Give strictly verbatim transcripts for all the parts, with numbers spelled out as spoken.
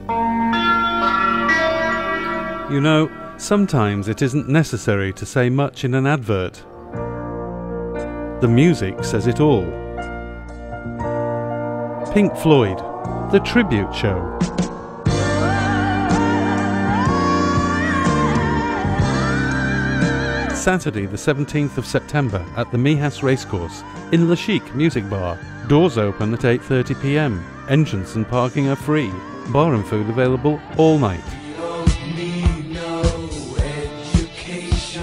You know, sometimes it isn't necessary to say much in an advert. The music says it all. Pink Floyd, the tribute show. Saturday the seventeenth of September at the Mihas Racecourse in the Chic Music Bar. Doors open at eight thirty p m. Entrance and parking are free. Bar and food available all night. We don't need no education.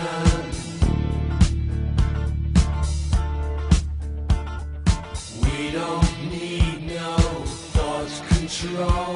We don't need no thought control.